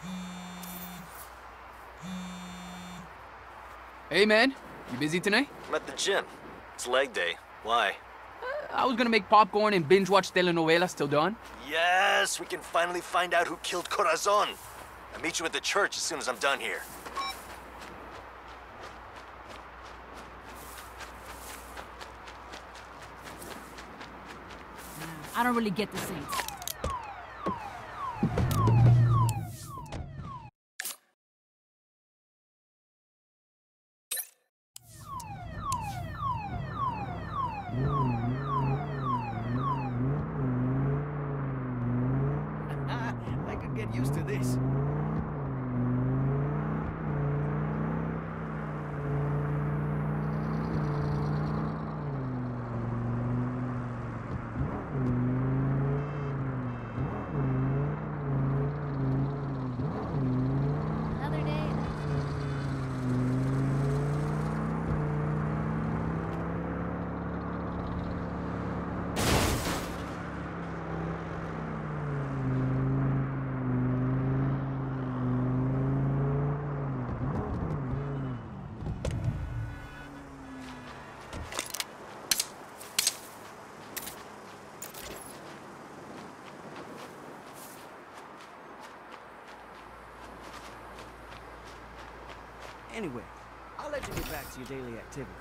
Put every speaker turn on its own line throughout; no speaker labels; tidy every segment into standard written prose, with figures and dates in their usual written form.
Hey man, you busy tonight?
I'm at the gym. It's leg day. Why?
I was gonna make popcorn and binge watch telenovelas till dawn.
Yes, we can finally find out who killed Corazon. I'll meet you at the church as soon as I'm done here.
I don't really get the Saints.
I could get used to this.
Another day.
Anyway, I'll let you get back to your daily activities.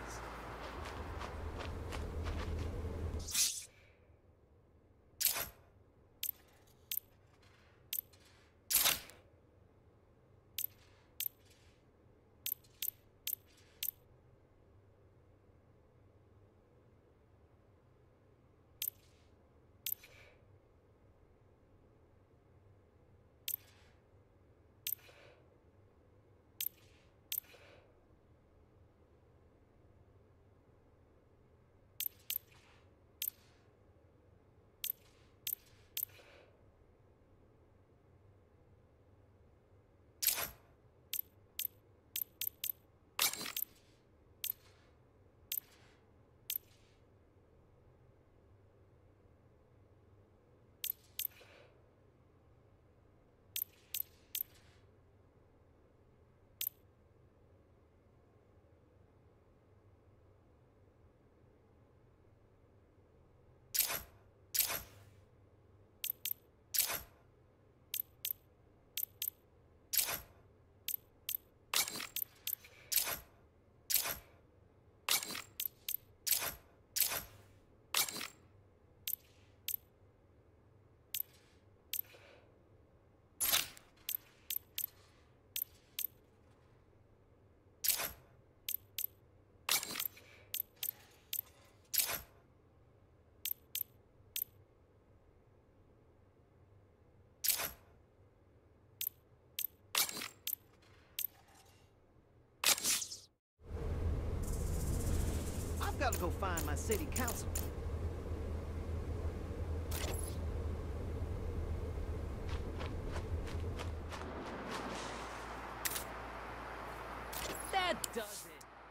I've got to go find my city council.
That does it.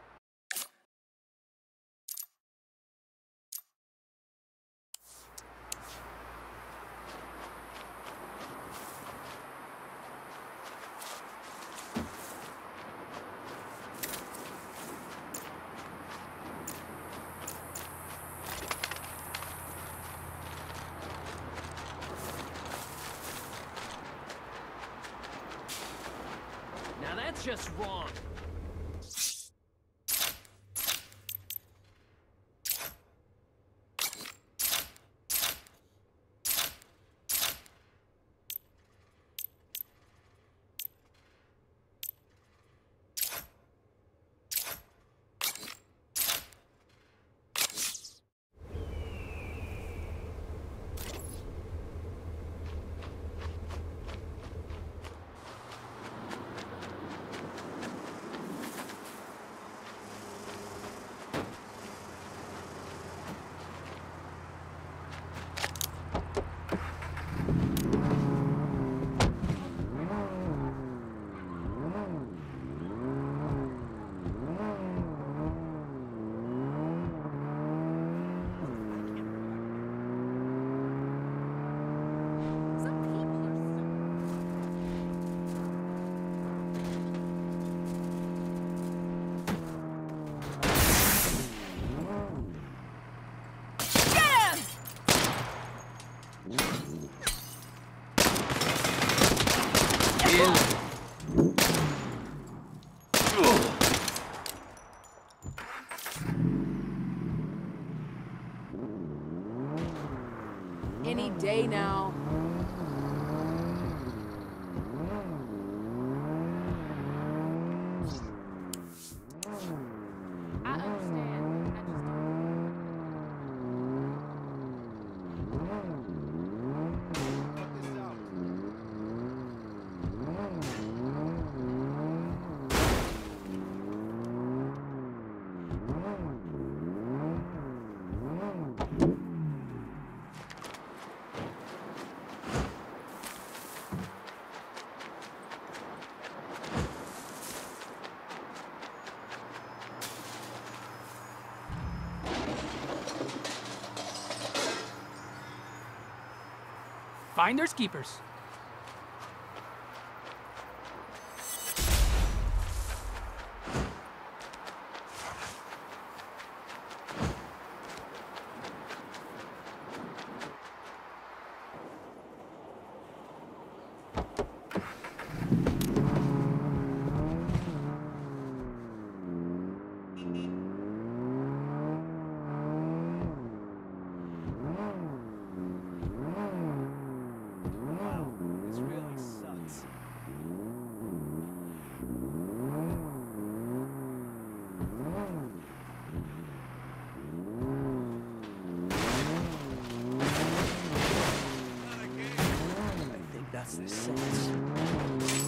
Now that's just wrong.
chill.
Any day now.
I understand. I just don't.
Finders keepers.
This really sucks. I think that's the sense.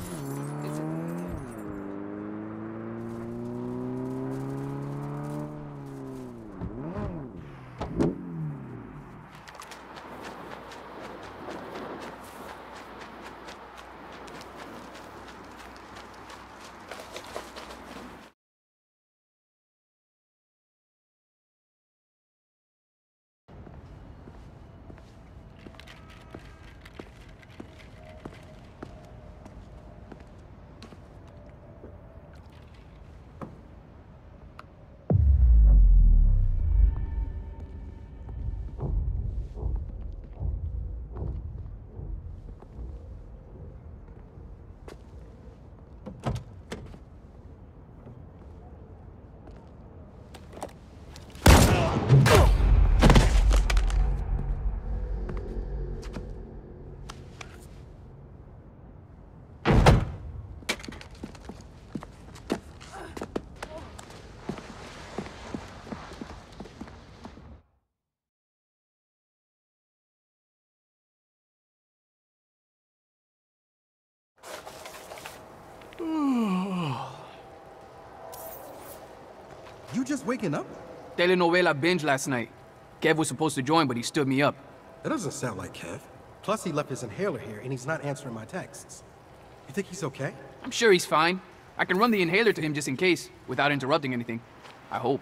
You just waking up?
Telenovela binge last night. Kev was supposed to join, but he stood me up.
That doesn't sound like Kev. Plus, he left his inhaler here, and he's not answering my texts. You think he's okay?
I'm sure he's fine. I can run the inhaler to him just in case, without interrupting anything. I hope.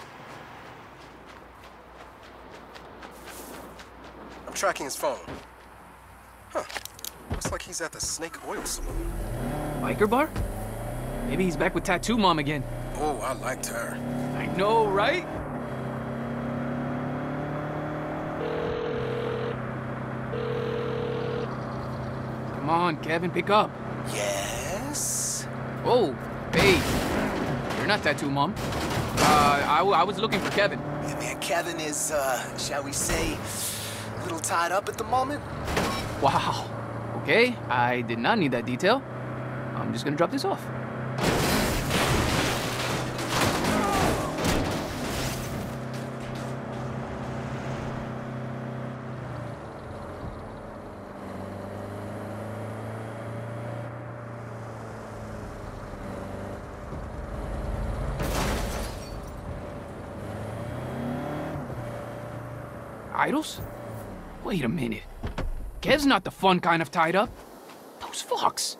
I'm tracking his phone. Huh. Looks like he's at the Snake Oil Saloon.
Biker bar? Maybe he's back with Tattoo Mom again.
Oh, I liked her.
I know, right? Come on, Kevin, pick up.
Yes?
Oh, hey. You're not Tattoo Mom. I was looking for Kevin.
Yeah, man, Kevin is, shall we say, a little tied up at the moment.
Wow. Okay, I did not need that detail. I'm just gonna drop this off. Idols? Wait a minute. Kev's not the fun kind of tied up. Those fucks.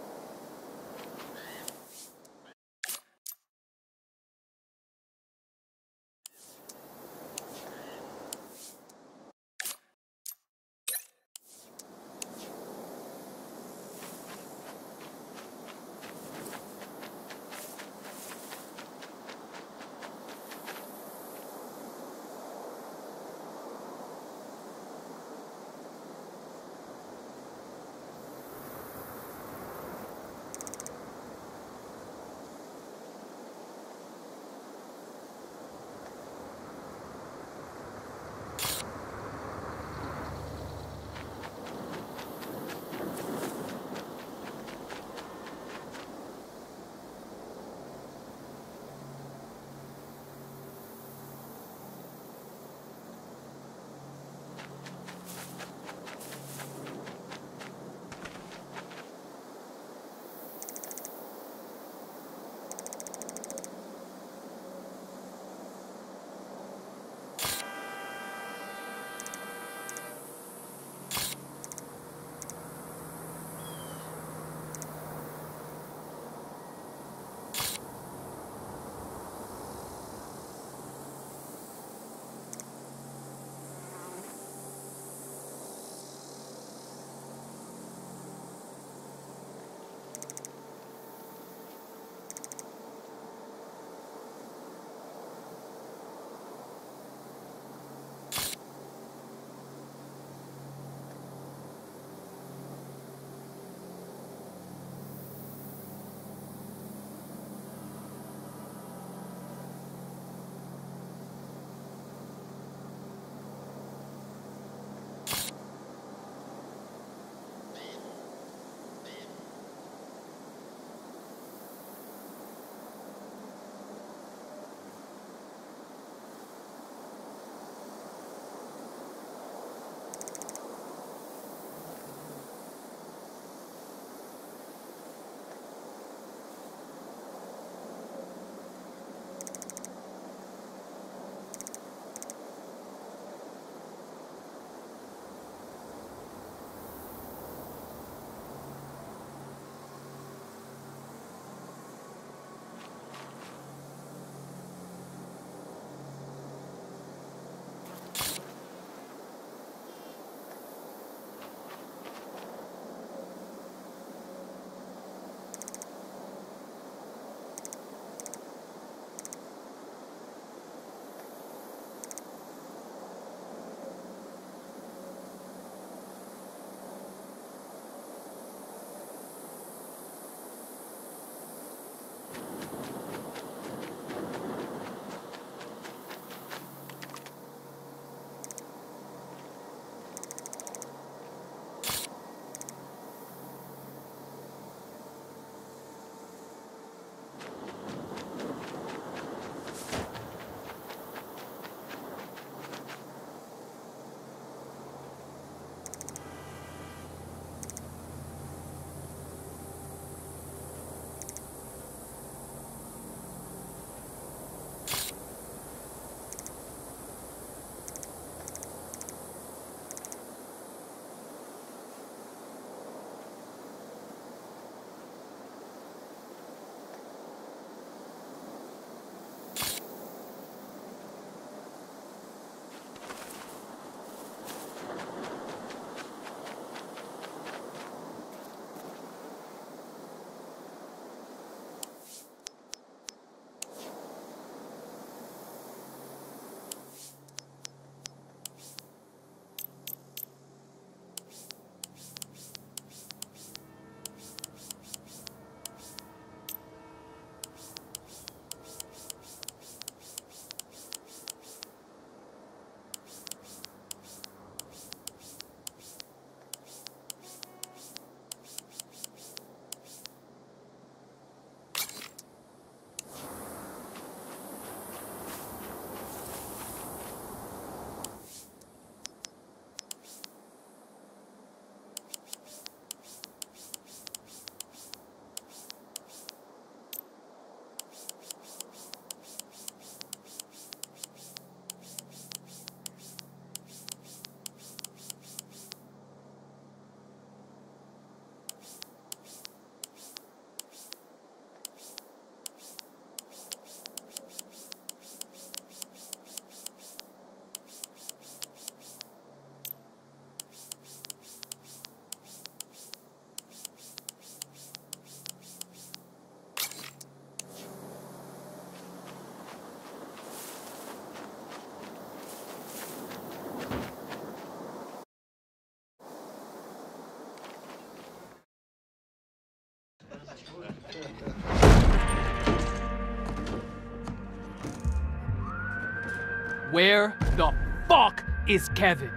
Where the fuck is Kevin?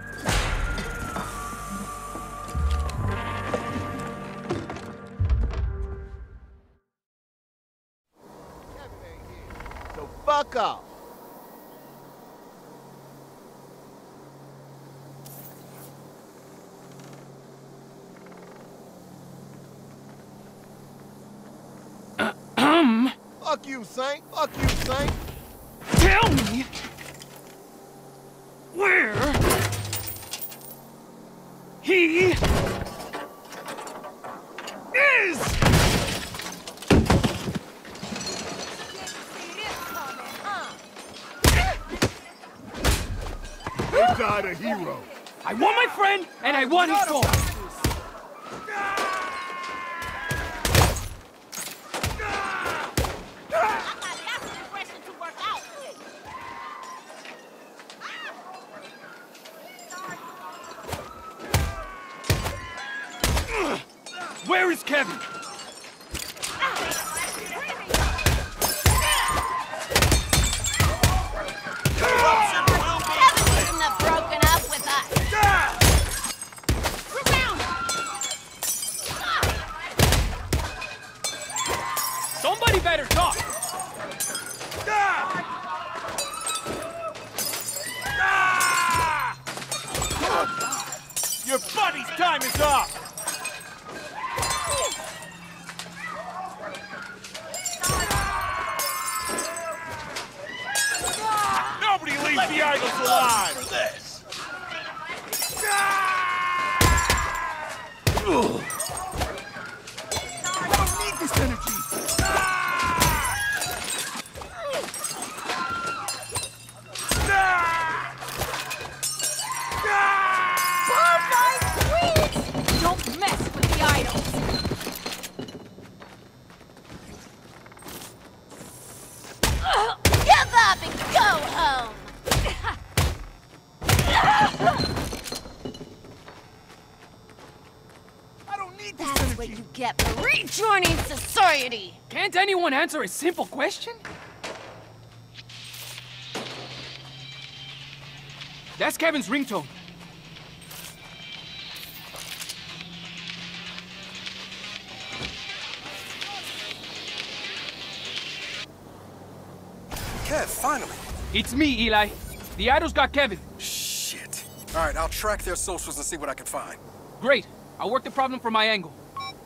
So fuck off. Fuck you, Saint. Fuck you, Saint.
Tell me where he is!
You died a hero.
I want my friend, and I want his soul. Where is Kevin? Somebody better talk!
Your buddy's time is up! Nobody leaves the idols alive!
For this.
I don't need this energy!
Don't mess with the idols!
Give up and go home!
I don't need this
That's
energy!
what you get for rejoining society!
Can't anyone answer a simple question? That's Kevin's ringtone.
Kev, finally.
It's me, Eli. The idols got Kevin.
Shit. All right, I'll track their socials and see what I can find.
Great. I'll work the problem from my angle.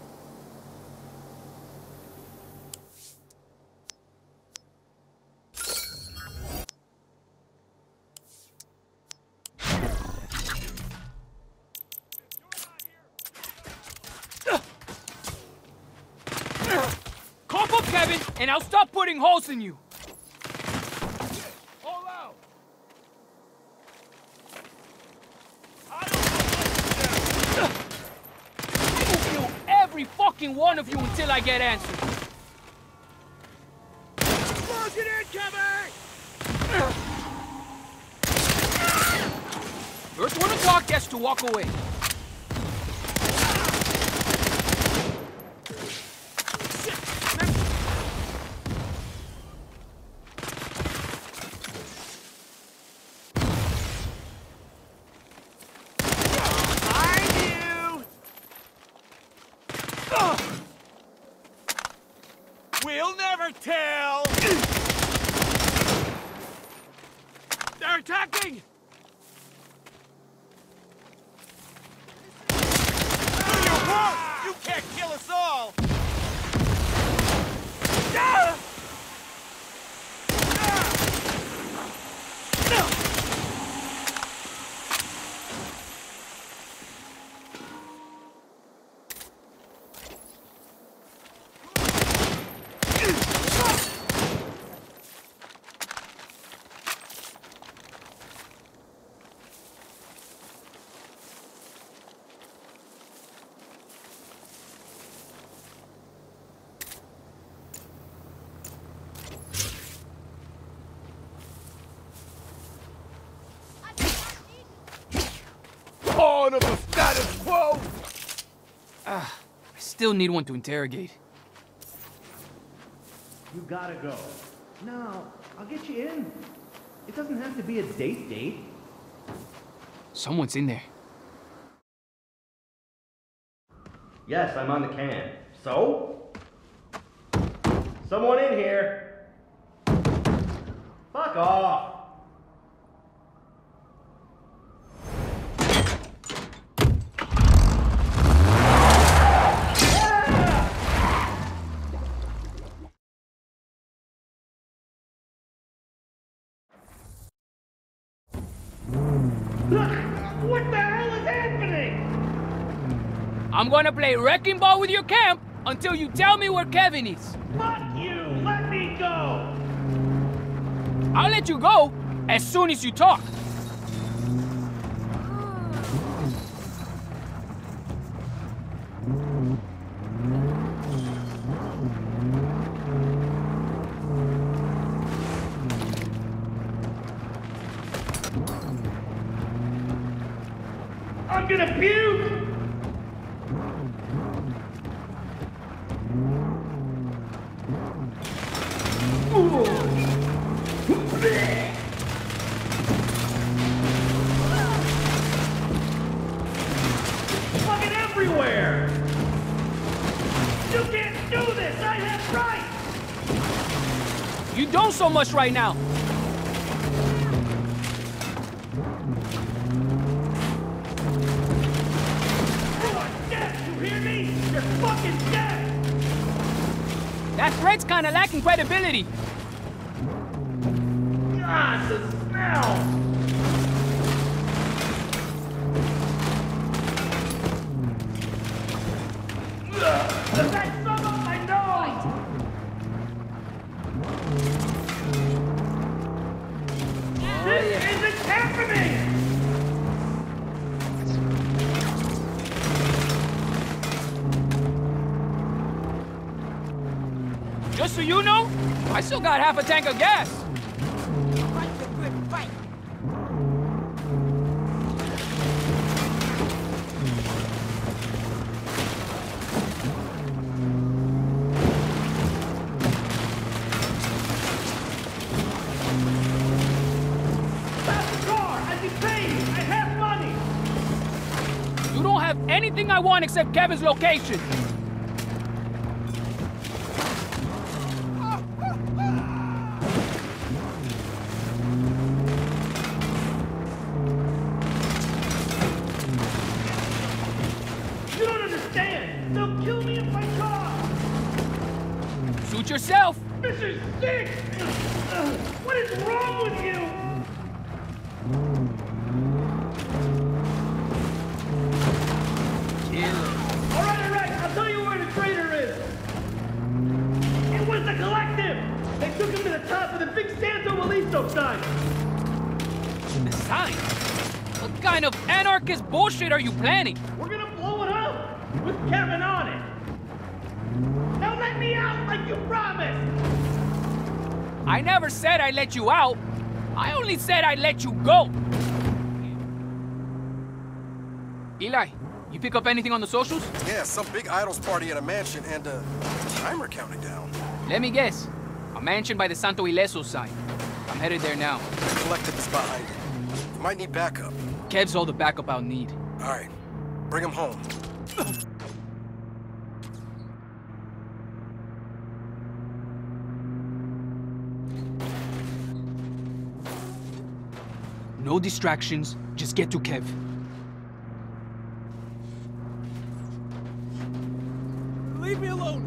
Cough up, Kevin, and I'll stop putting holes in you.
All out!
I will kill every fucking one of you until I get answers.
Close it in, Kevin!
First one to talk gets to walk away.
We'll never tell! They're attacking! Do your work! You can't kill us all! Pawn of the status quo!
I still need one to interrogate.
You gotta go. No, I'll get you in. It doesn't have to be a date.
Someone's in there.
Yes, I'm on the can. So? Someone in here. Fuck off.
What the hell is happening?
I'm gonna play wrecking ball with your camp until you tell me where Kevin is.
Fuck you! Let me go!
I'll let you go as soon as you talk.
I'm gonna puke! Fucking everywhere! You can't do this! I have rights!
You don't so much right now.
You are dead! You hear me? You're fucking dead!
That threat's kinda lacking credibility.
God, the smell! That some up my nose! This isn't happening!
Just so you know, I still got half a tank of gas.
Fight the good fight.
Stop the car! I can pay you! I have money!
You don't have anything I want except Kevin's location.
You don't understand! They'll kill me if I talk!
Suit yourself.
This is sick! What is wrong with you? Alright, I'll tell you where the traitor is! It was the Collective! They took him to the top of the big Santo Malisto sign!
The sign? What kind of anarchist bullshit are you planning?
We're gonna blow it up! With Kevin on it! Now let me out like you promised!
I never said I'd let you out. I only said I'd let you go. Eli, you pick up anything on the socials?
Yeah, some big idols party at a mansion and a timer counting down.
Let me guess. A mansion by the Santo Ileso sign. I'm headed there now.
Collective is behind it. You might need backup.
Kev's all the backup I'll need.
All right, bring him home.
No distractions, just get to Kev.
Leave me alone!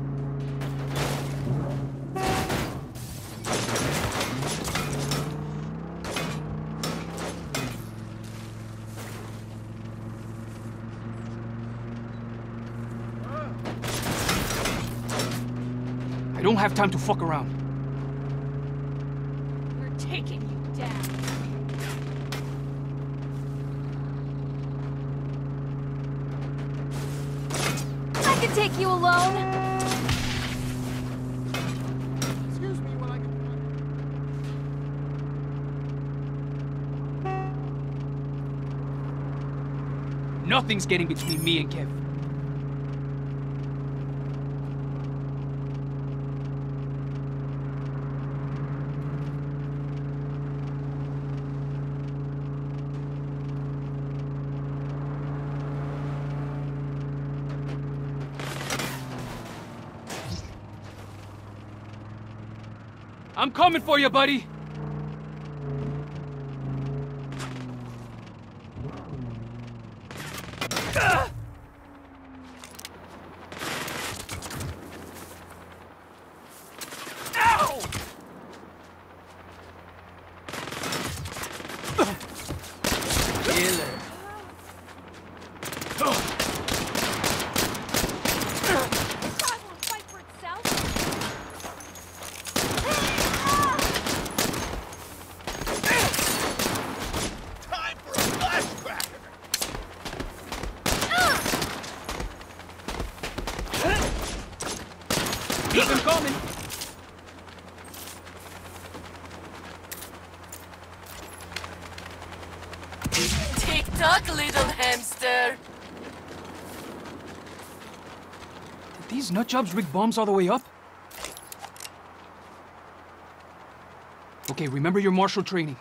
I don't have time to fuck around.
We're taking you down.
I can take you alone.
Excuse me while I can...
Nothing's getting between me and Kev. I'm coming for you, buddy! Keep him coming!
Tick-tock, little hamster.
Did these nutjobs rig bombs all the way up? Okay, remember your martial training.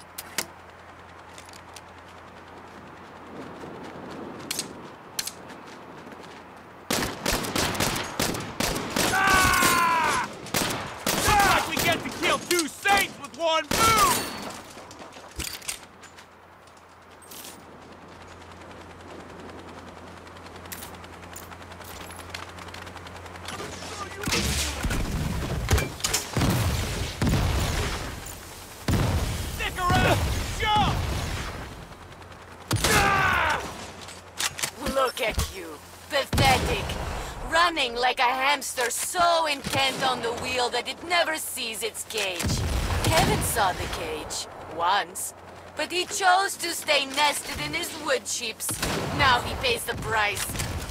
One move! Stick around! Jump!
Look at you. Pathetic. Running like a hamster so intent on the wheel that it never sees its cage. Kevin saw the cage. Once. But he chose to stay nested in his wood chips. Now he pays the price.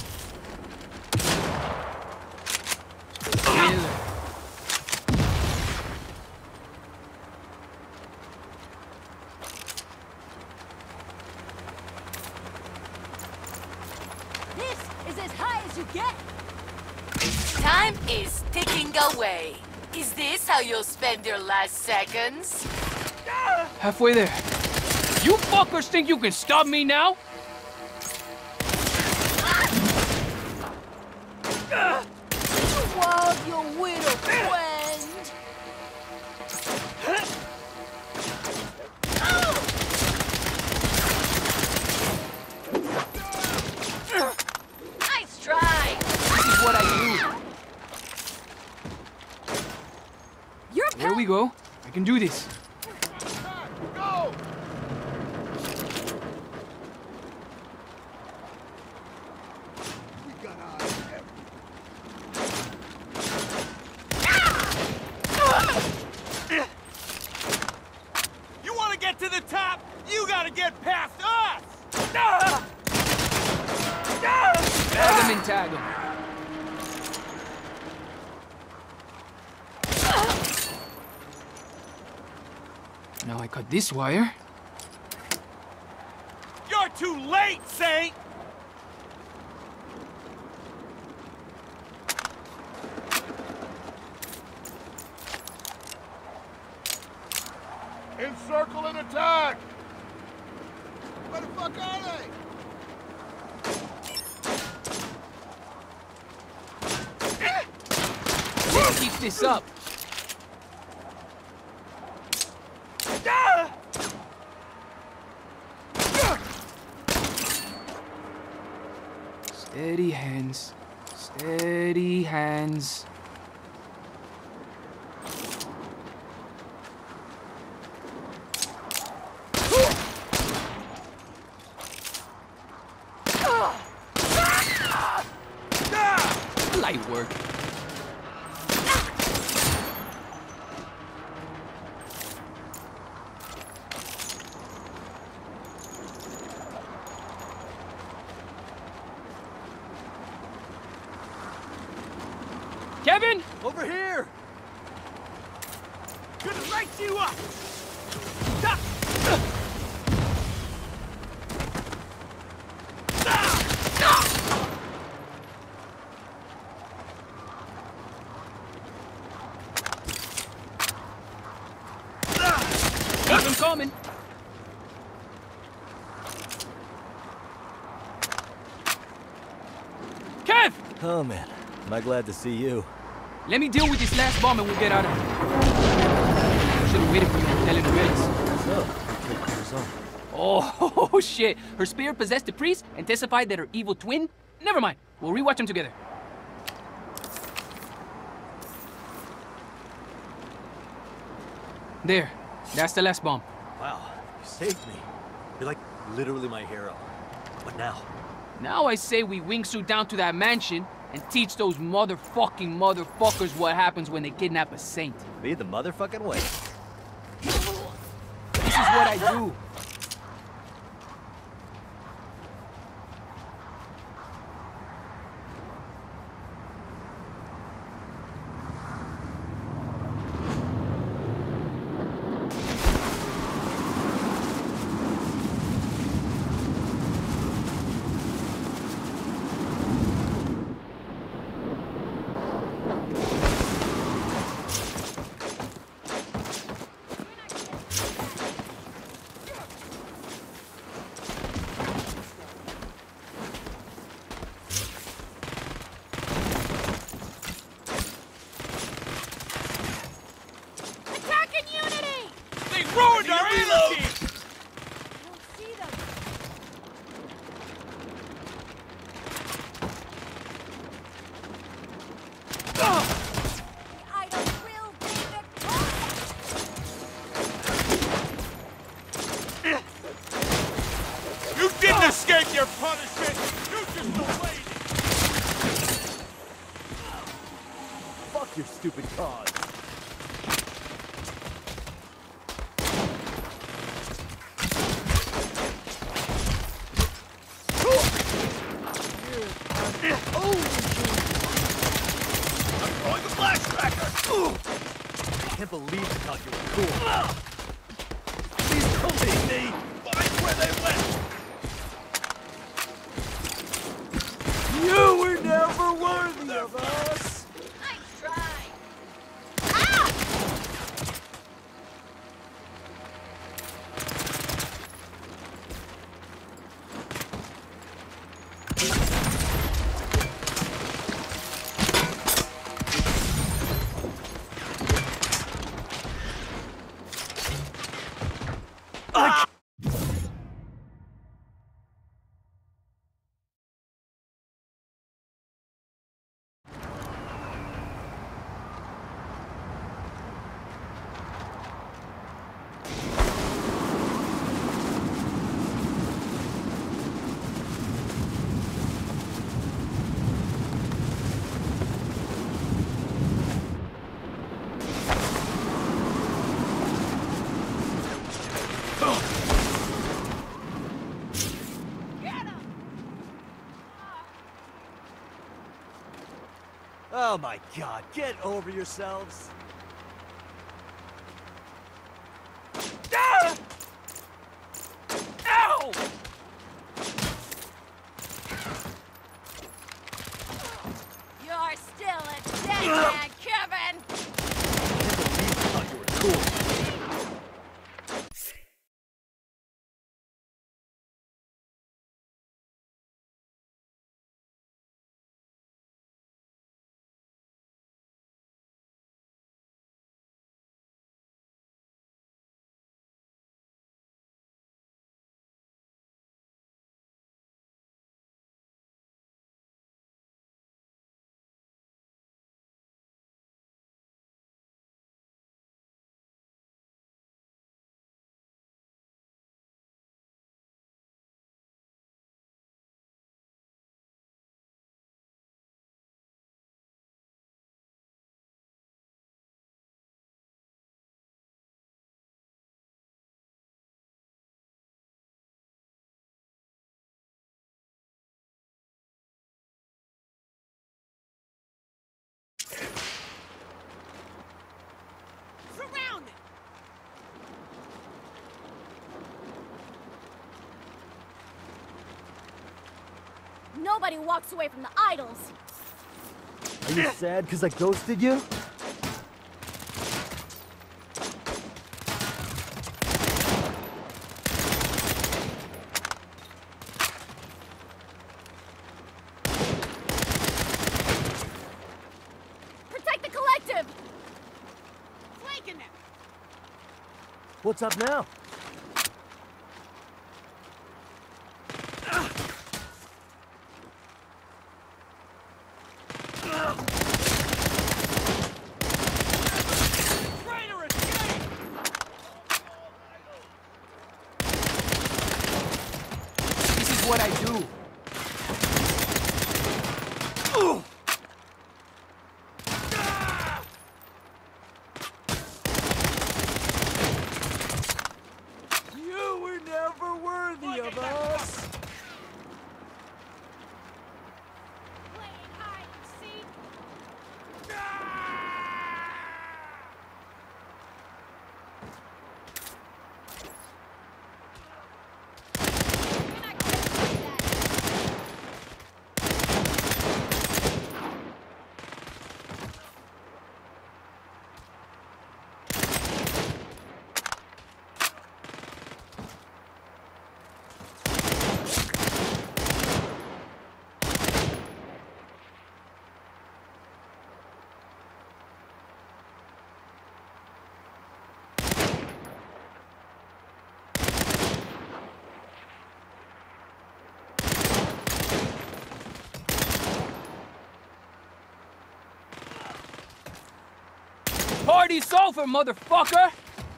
This is as high as you get.
Time is ticking away. Is this how you'll spend your last seconds?
Halfway there. You fuckers think you can stop me now?
Wow, your widow friend.
Nice try!
This is what I do. There we go. I can do this.
Go! You want to get to the top? You gotta get past us!
Tag him and tag him. Now I cut this wire.
You're too late, Saint! Encircle and attack! Where the fuck are they?
Let's keep this up. Steady hands. Steady hands. Light work. Kevin!
Over here! Gonna light you up! Stop!
Keep him coming. Kev!
Oh man, am I glad to see you.
Let me deal with this last bomb and we'll get out of here. been waiting for you in telenovelas.
What's up? You killed Corazon.
Oh, shit. Her spirit possessed the priest and testified that her evil twin... Never mind. We'll rewatch them together. There. That's the last bomb.
Wow, you saved me. You're like literally my hero. What now?
Now I say we wingsuit down to that mansion and teach those motherfuckers what happens when they kidnap a saint.
Lead the motherfucking way.
This is what I do.
Escape your punishment! You just delayed it!
Fuck your stupid cause. I'm throwing a flash cracker! I can't believe you thought you were cool. Please don't leave me! Find where they went!
You were never worthy of us!
Nice try!
Oh my god, get over yourselves!
Ah! Ow!
You're still a dead man, Kevin!
I can't believe you thought you were cool.
Surrounded! Nobody walks away from the idols.
Are you sad because I ghosted you?
Protect the collective! Flanking them!
What's up now?
This is what I do.
You were never worthy of us!
Playing hide and seek. You're not gonna do that.
Party's over, motherfucker!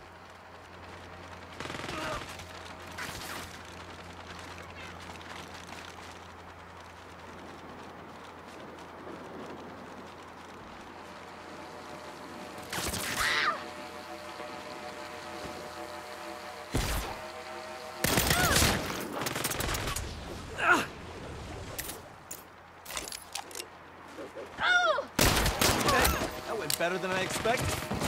That went better than I expected.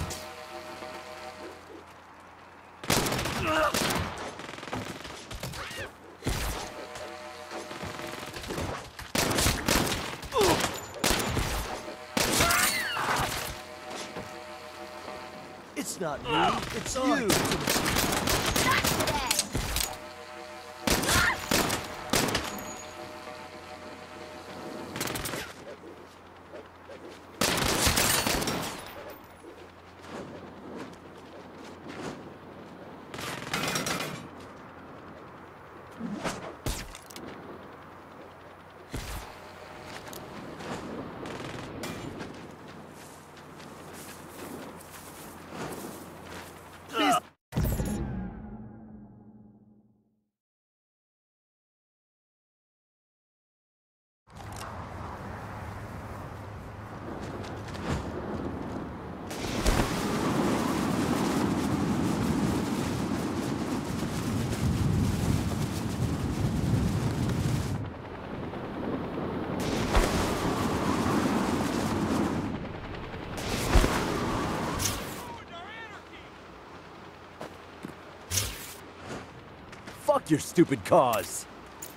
It's not me, it's you. Fuck your stupid cause.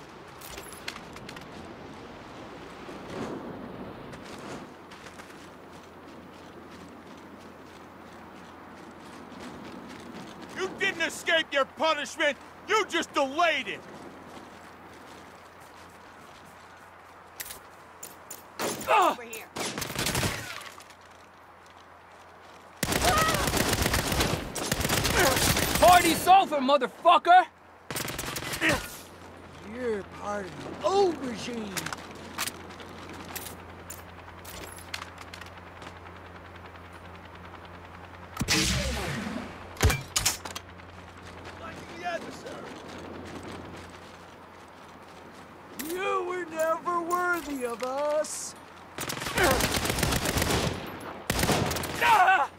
You didn't escape your punishment. You just delayed it.
Over here.
Party's over, motherfucker!
You're part of the old regime. You were never worthy of us.
Ah!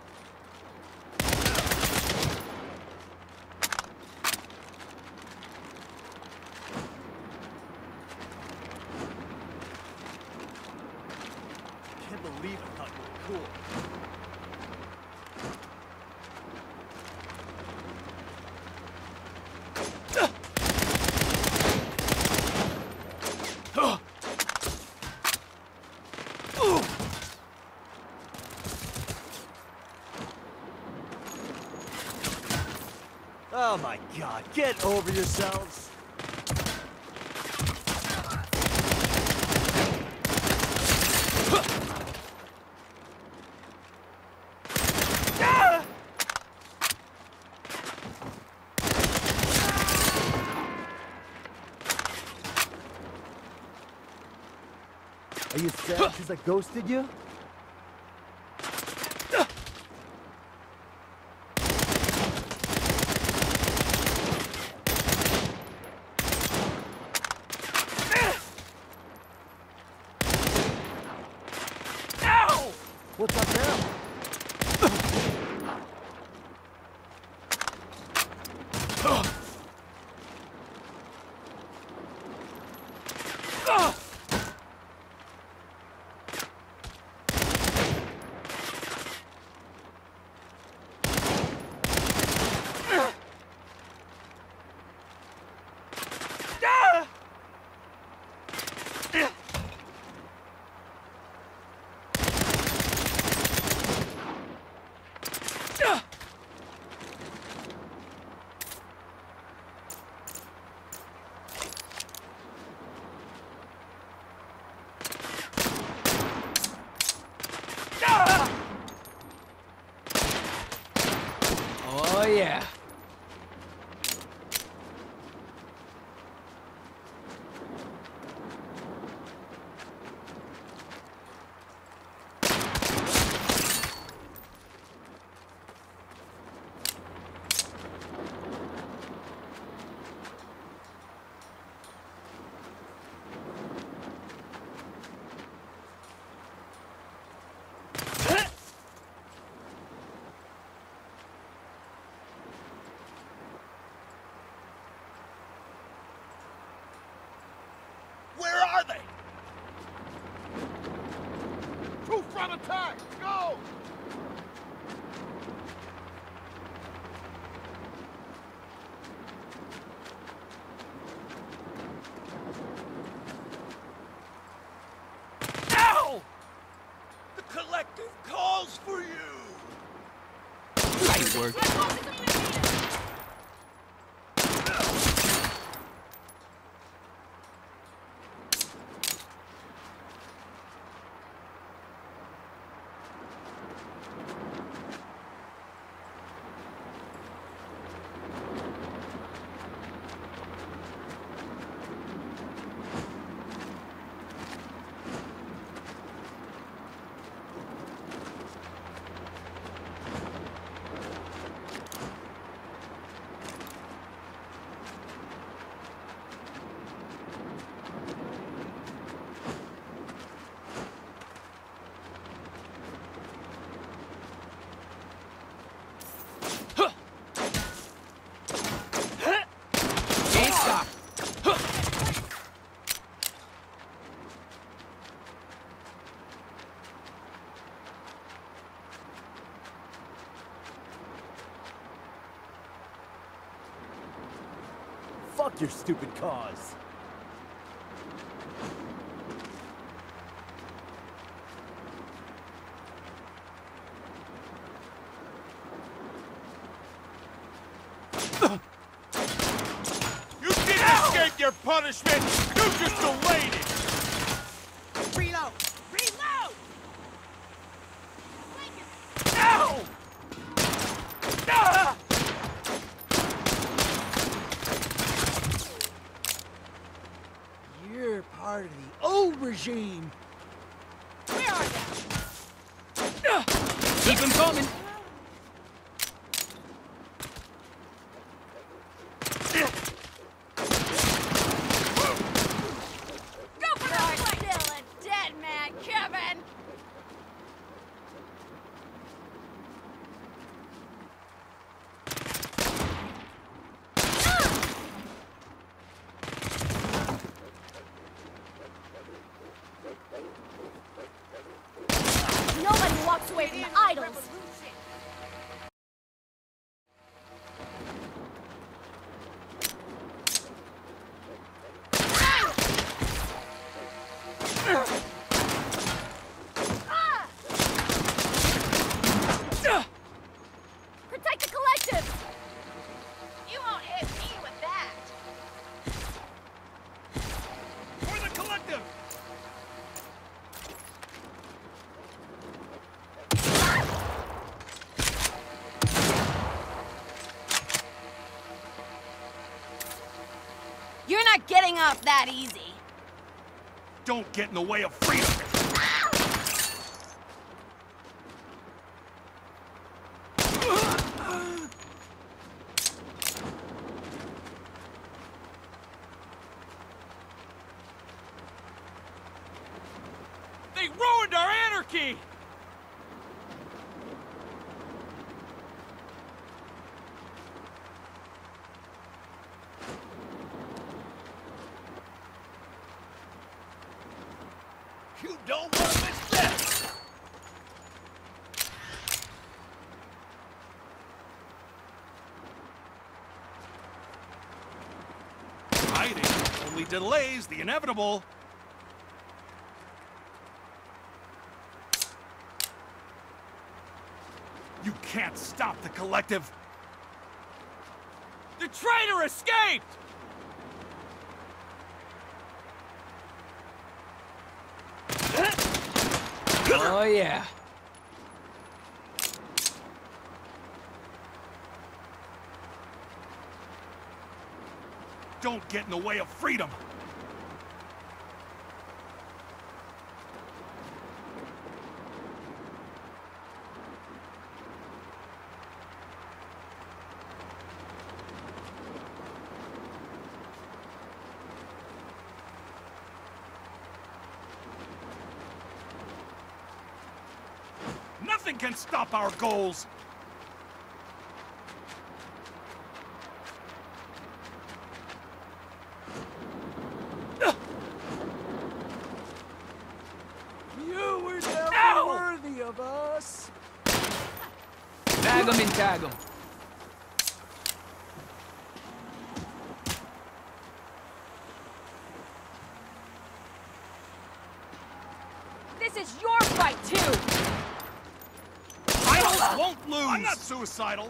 Can't believe I thought you were cool. Oh my God, get over yourselves. sad because I ghosted you? What's up now?
Oh, yeah.
Where are they? Two front attack! Go! Ow! The collective calls for you!
Nice work.
Fuck your stupid cause.
You didn't escape your punishment! You just delayed it!
Reload! Reload!
Ow! Ah!
You're part of the old regime.
Where are they?
Keep him coming.
Go for that! Still a dead man, Kevin! Nobody walks away from the idols. Protect the collective! You won't hit me with that!
For the collective!
You're not getting off that easy.
Don't get in the way of freedom!
Jerky!
You don't want to miss this! Hiding only delays the inevitable. You can't stop the collective.
The traitor escaped!
Oh, yeah.
Don't get in the way of freedom. Nothing can stop our goals.
You were never worthy of us.
Tag him and tag him.
This is your fight, too!
Idols won't lose. I'm not suicidal.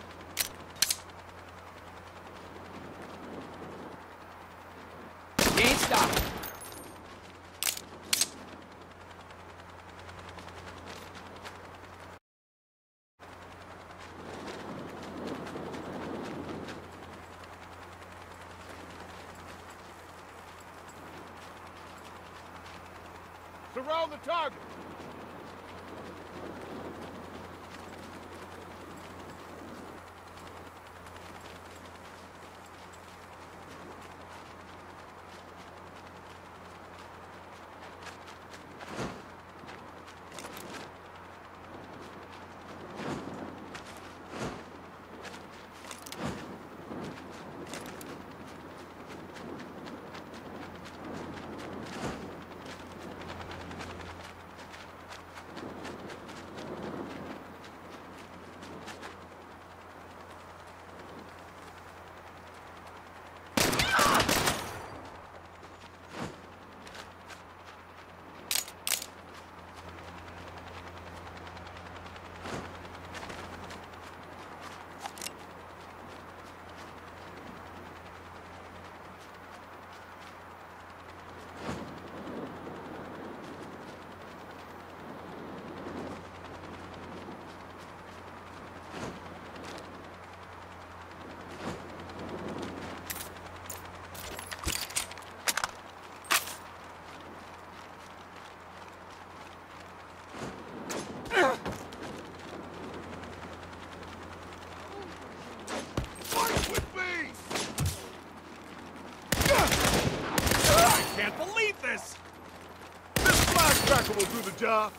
You ain't stopping.
Surround the target. This flashbacker will do the job.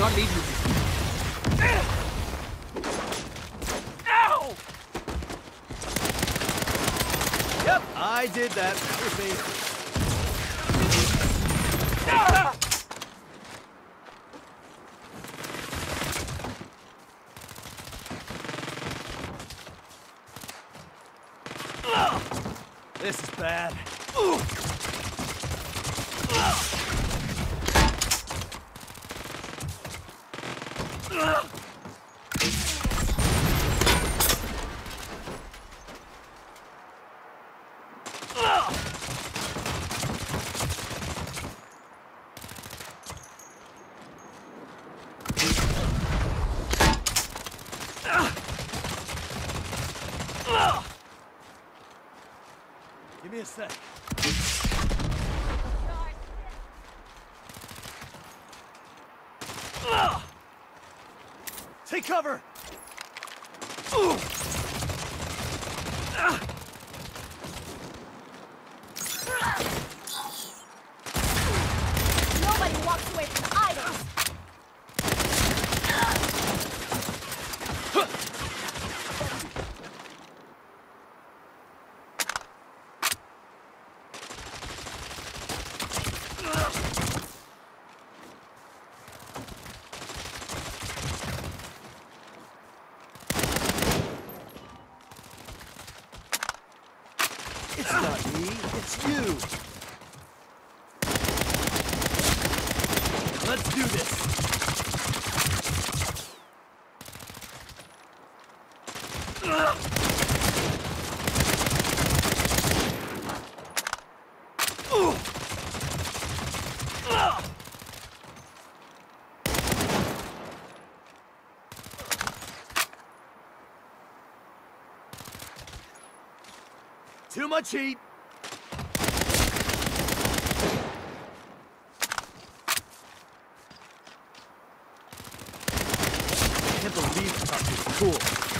not leave you. Ow!
Yep, I did that. That was me. This is bad. Give me a sec. Take cover!
Nobody walks away from the idols.
It's not me, it's you! Let's do this! Too much heat! I can't believe the stuff is cool.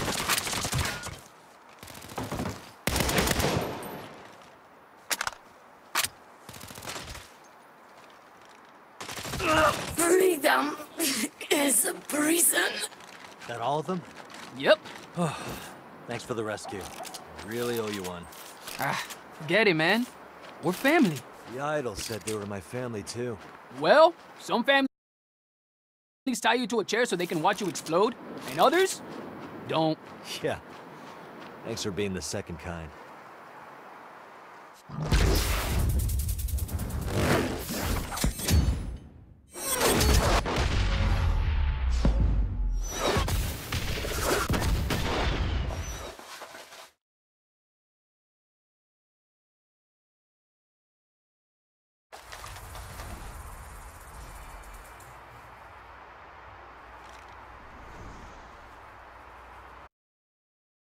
Freedom is a prison.
That all of them?
Yep.
Thanks for the rescue. I really owe you one.
Ah, forget it, man. We're family.
The idols said they were my family too.
Well, some families tie you to a chair so they can watch you explode, and others don't.
Yeah. Thanks for being the second kind.